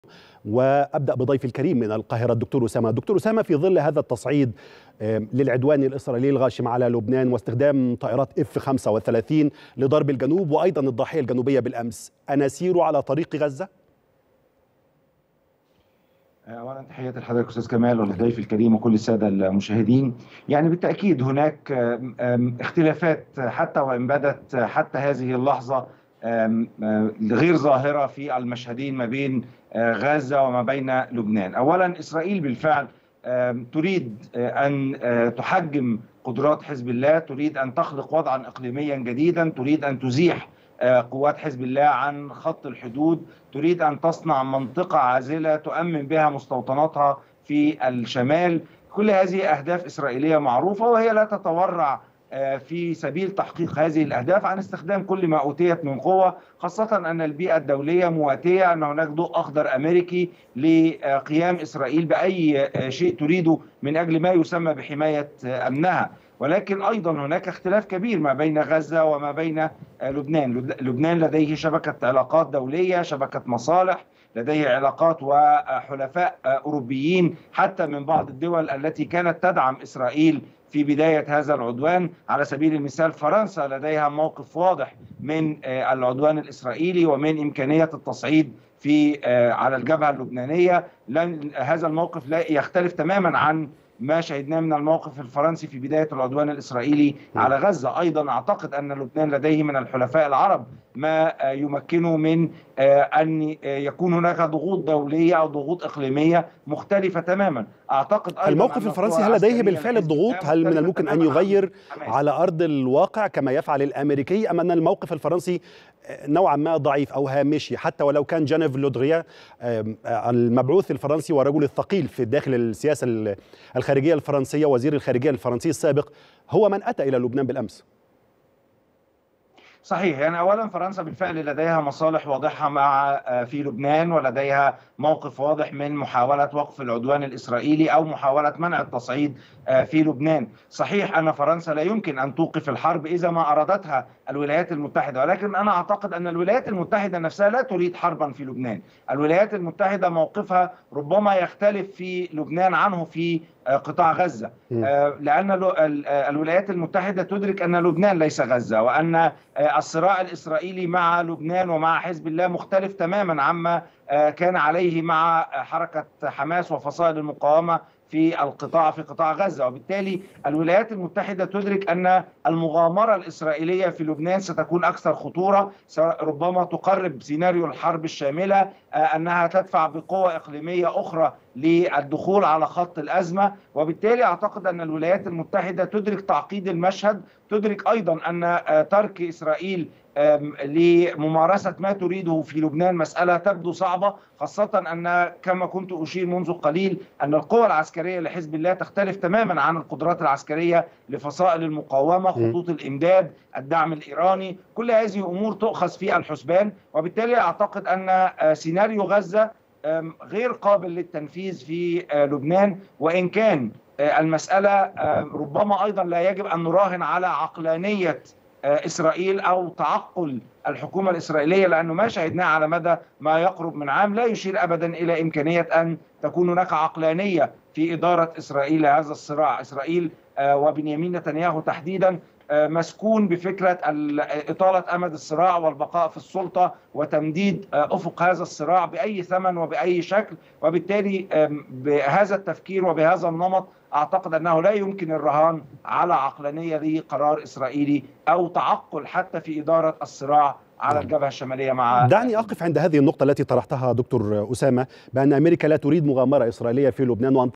وأبدأ بضيفي الكريم من القاهرة الدكتور أسامة. دكتور أسامة، في ظل هذا التصعيد للعدوان الإسرائيلي الغاشم على لبنان واستخدام طائرات F-35 لضرب الجنوب وأيضا الضاحية الجنوبية بالأمس، أنسير على طريق غزة؟ اولا تحياتي لحضرتك استاذ كمال وللضيف الكريم وكل الساده المشاهدين. يعني بالتاكيد هناك اختلافات حتى وان بدت حتى هذه اللحظه غير ظاهره في المشهدين ما بين غزه وما بين لبنان. اولا اسرائيل بالفعل تريد ان تحجم قدرات حزب الله، تريد ان تخلق وضعا اقليميا جديدا، تريد ان تزيح قوات حزب الله عن خط الحدود، تريد أن تصنع منطقة عازلة تؤمن بها مستوطناتها في الشمال. كل هذه أهداف إسرائيلية معروفة، وهي لا تتورع في سبيل تحقيق هذه الأهداف عن استخدام كل ما أوتيت من قوة، خاصة أن البيئة الدولية مواتية، أن هناك ضوء أخضر أمريكي لقيام إسرائيل بأي شيء تريده من أجل ما يسمى بحماية أمنها. ولكن أيضا هناك اختلاف كبير ما بين غزة وما بين لبنان. لبنان لديه شبكة علاقات دولية، شبكة مصالح، لديه علاقات وحلفاء أوروبيين حتى من بعض الدول التي كانت تدعم إسرائيل في بداية هذا العدوان. على سبيل المثال فرنسا لديها موقف واضح من العدوان الإسرائيلي ومن إمكانية التصعيد على الجبهة اللبنانية. هذا الموقف لا يختلف تماما عن ما شهدناه من الموقف الفرنسي في بداية العدوان الإسرائيلي على غزة. أيضا أعتقد أن لبنان لديه من الحلفاء العرب ما يمكنه من أن يكون هناك ضغوط دولية أو ضغوط إقليمية مختلفة تماما. أعتقد أيضا الموقف الفرنسي هل لديه بالفعل الضغوط؟ هل من الممكن أن يغير على أرض الواقع كما يفعل الأمريكي، أم أن الموقف الفرنسي نوعا ما ضعيف أو هامشي، حتى ولو كان جانيف لودريا المبعوث الفرنسي والرجل الثقيل في داخل السياسة الخارجية الفرنسية، وزير الخارجية الفرنسي السابق، هو من أتى إلى لبنان بالأمس؟ صحيح. يعني أولا فرنسا بالفعل لديها مصالح واضحة في لبنان، ولديها موقف واضح من محاولة وقف العدوان الإسرائيلي أو محاولة منع التصعيد في لبنان. صحيح أن فرنسا لا يمكن أن توقف الحرب إذا ما أرادتها الولايات المتحدة، ولكن أنا أعتقد أن الولايات المتحدة نفسها لا تريد حربا في لبنان. الولايات المتحدة موقفها ربما يختلف في لبنان عنه في قطاع غزة، لأن الولايات المتحدة تدرك أن لبنان ليس غزة، وأن الصراع الإسرائيلي مع لبنان ومع حزب الله مختلف تماما عما كان عليه مع حركة حماس وفصائل المقاومة في قطاع غزة. وبالتالي الولايات المتحدة تدرك أن المغامرة الإسرائيلية في لبنان ستكون أكثر خطورة، ربما تقرب سيناريو الحرب الشاملة، أنها تدفع بقوة إقليمية أخرى للدخول على خط الأزمة. وبالتالي أعتقد أن الولايات المتحدة تدرك تعقيد المشهد، تدرك أيضا أن ترك إسرائيل لممارسة ما تريده في لبنان مسألة تبدو صعبة، خاصة أن كما كنت أشير منذ قليل أن القوى العسكرية لحزب الله تختلف تماما عن القدرات العسكرية لفصائل المقاومة، خطوط الإمداد، الدعم الإيراني، كل هذه أمور تؤخذ في الحسبان. وبالتالي أعتقد أن سيناريو غزة غير قابل للتنفيذ في لبنان، وإن كان المسألة ربما أيضا لا يجب أن نراهن على عقلانية إسرائيل أو تعقل الحكومة الإسرائيلية، لأنه ما شاهدناه على مدى ما يقرب من عام لا يشير أبدا إلى إمكانية أن تكون هناك عقلانية في إدارة إسرائيل هذا الصراع. إسرائيل وبنيامين نتنياهو تحديدا مسكون بفكرة إطالة أمد الصراع والبقاء في السلطة وتمديد أفق هذا الصراع بأي ثمن وبأي شكل. وبالتالي بهذا التفكير وبهذا النمط أعتقد أنه لا يمكن الرهان على عقلانية لقرار إسرائيلي أو تعقل حتى في إدارة الصراع على الجبهة الشمالية مع. دعني أقف عند هذه النقطة التي طرحتها دكتور أسامة، بأن أمريكا لا تريد مغامرة إسرائيلية في لبنان، وأن